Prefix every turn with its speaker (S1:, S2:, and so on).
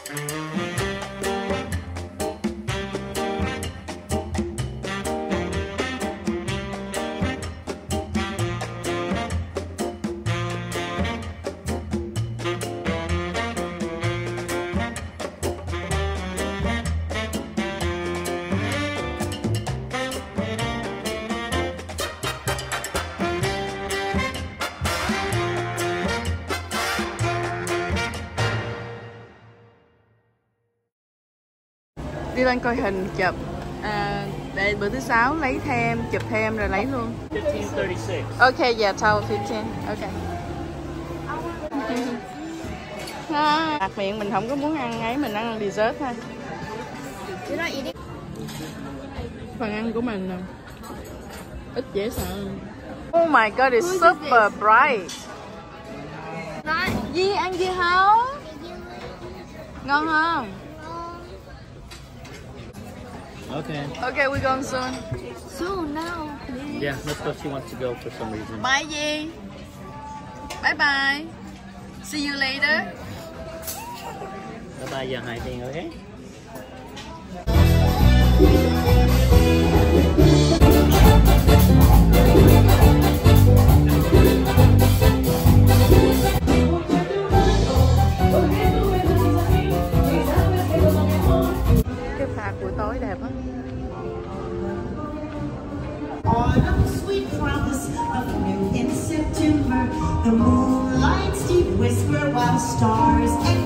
S1: Đi lên coi hình chụp để bữa thứ 6 lấy thêm, chụp thêm rồi lấy luôn.
S2: 15:36.
S1: Ok, yeah, 12:15. Ok. Mặt miệng mình không có muốn ăn ấy, mình ăn dessert thôi. Phần ăn của mình nè, ít dễ sợ. Oh my god, it's super bright. Di ăn gì không? Ngon không?
S2: Okay.
S1: Okay, we're going soon.
S3: Soon now, please.
S2: Yeah, that's where she wants to go for some reason.
S1: Bye, Di. Bye bye. See you later.
S2: Bye bye, Hai Tiên, okay?
S1: Cái phạt buổi tối đẹp á.
S4: Sweet promise of new in September. The moonlight's deep whisper while stars